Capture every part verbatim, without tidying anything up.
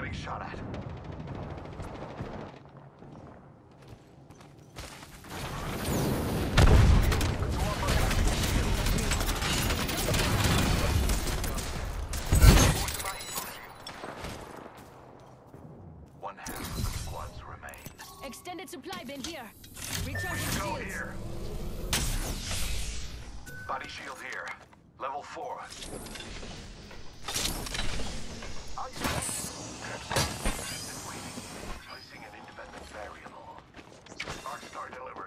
getting shot at. One half of the squads remain. Extended supply bin here. Recharging Go shields. here. Body shield here. Level four. Placing an independent variable. Arcstar delivered.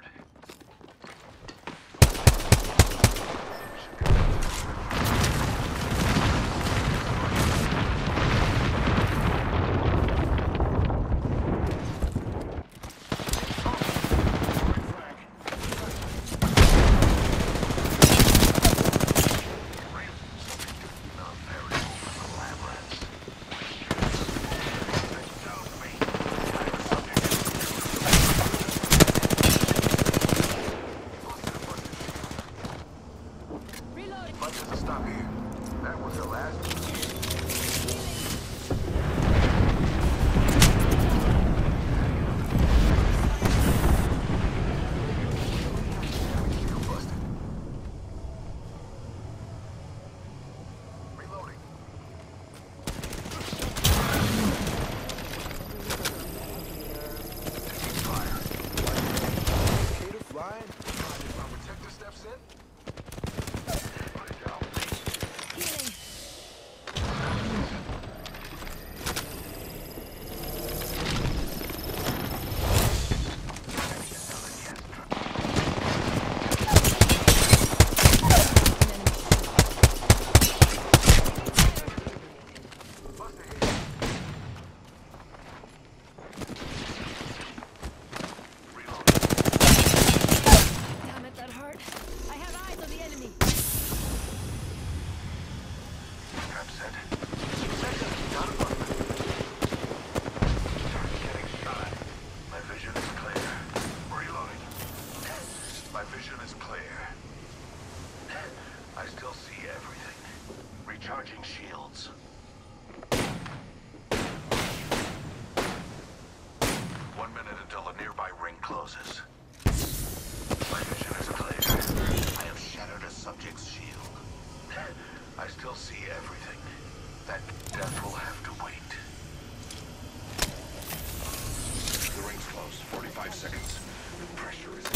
But there's a stop here. That was the last. Reloading. Fire. Indicator flying. My protector steps in. Healing. Damn it, that hurt. I have eyes on the enemy. Trap set. Not a bug. Getting shot. My vision is clear. Reloading. My vision is clear. I still see everything. Recharging shields. One minute until the nearby ring closes. My vision is clear. I have shattered a subject's shield. I still see everything. That death will have to wait. The ring's closed. forty-five seconds. The pressure is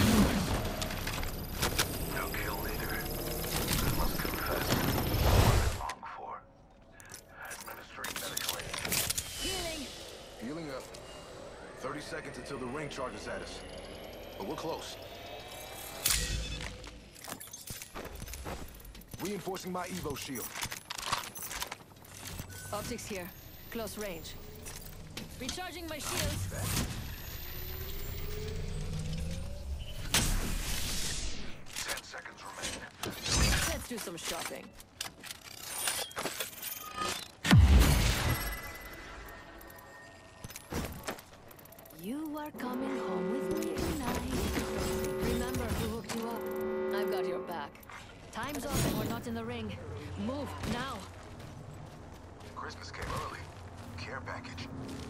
no kill leader. I must confess. What I long for. Administering medical aid. Healing. Healing up. thirty seconds until the ring charges at us. But we're close. Reinforcing my Evo shield. Optics here. Close range. Recharging my shields. Ten seconds remain. Let's do some shopping. You are coming home with me tonight. Remember who hooked you up. I've got your back. Time's up and we're not in the ring. Move, now. Christmas came early. Care package.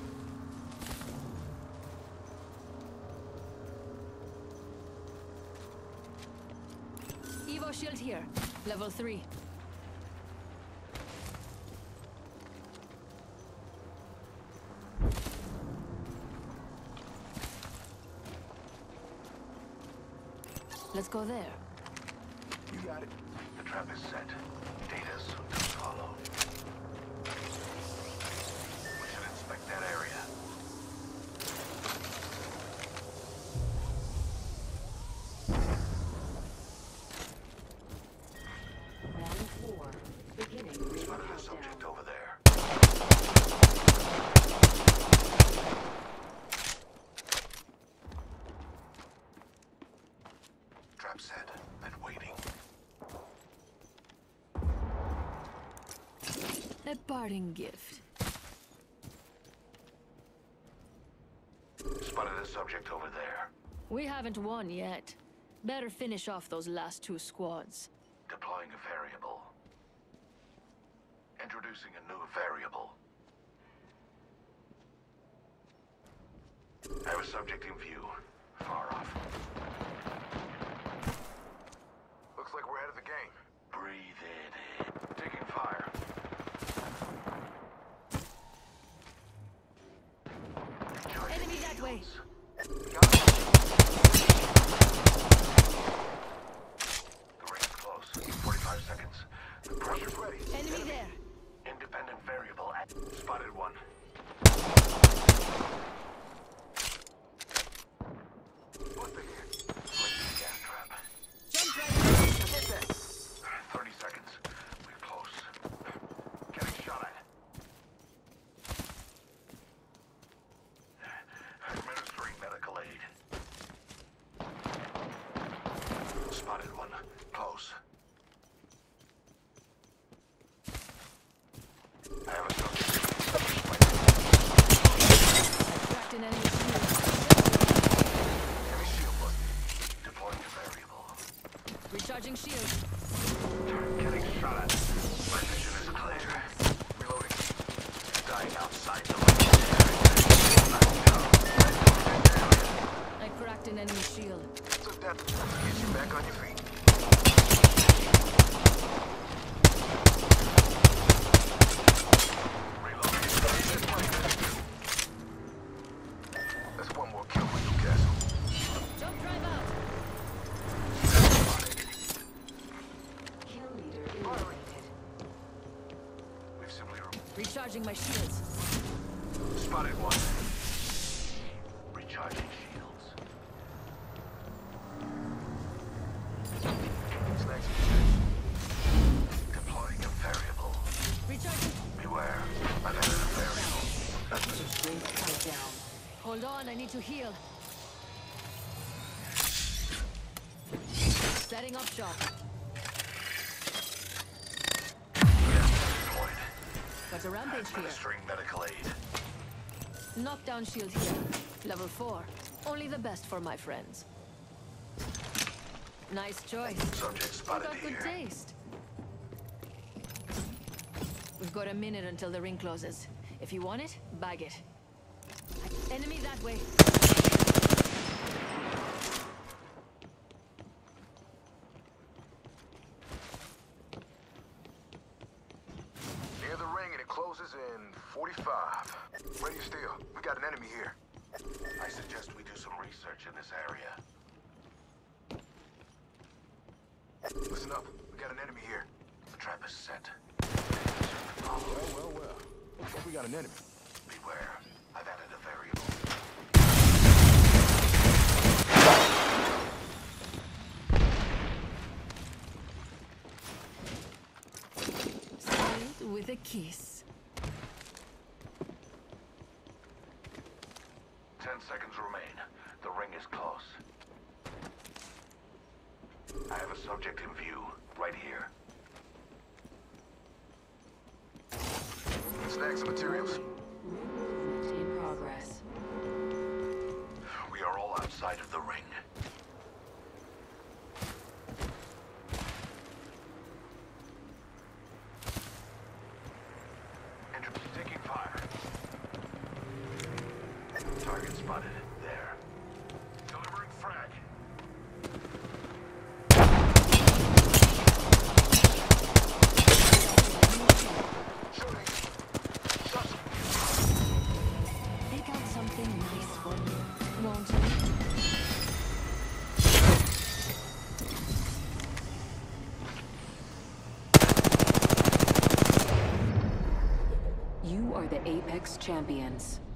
Evo shield here. Level three. Let's go there. You got it. The trap is set. Data soon to follow. We should inspect that area. Round four. Beginning ring Spotted a countdown. subject over there. Trap set and waiting. A parting gift. Spotted a subject over there. We haven't won yet. Better finish off those last two squads. Deploying a variable. Introducing a new variable. subject in view. Far off. Looks like we're ahead of the game. Breathe in. Taking fire. Recharging Enemy that way. shields. The ring is close. forty-five seconds. The pressure's ready. Enemy there. Independent variable at... Spotted one. What the heck? Placing gas trap. Jump right. Get that. thirty seconds. We're close. Getting shot at. Administering medical aid. Spotted one. Close. I have a subject. Cracked an enemy shield. Heavy shield busted. Deploying to variable. Recharging shield. Getting shot at. My vision is clear. Reloading. Dying outside the ring. I cracked an enemy shield. Took that to get you back on your feet. That's one more kill for Newcastle. Jump drive out. Kill leader eliminated. We've simply Recharging my shields. spotted one. Recharging shields. Snacks. Deploying a variable. Recharging. Beware. I've added a variable. Ring countdown. Hold on, I need to heal. Setting up shop. Deployed. Got a rampage here. Administering medical aid. Knockdown shield here. Level four. Only the best for my friends. Nice choice. Subject You spotted got good here. taste. We've got a minute until the ring closes. If you want it, bag it. Enemy that way. Near the ring and it closes in forty-five. Ready to steal. We got an enemy here. I suggest we do some research in this area. Listen up. We got an enemy here. The trap is set. Well, well, well. Looks like we got an enemy. Beware. I've added a variable. Sealed with a kiss. Ten seconds remain. The ring is close. I have a subject in view. Right here. Snacks and materials. Movement in progress. We are all outside of the ring. Entropy taking fire. Target spotted. There. Delivering frag. Shooting. Sus- Pick out something nice for me, won't you? You are the Apex champions.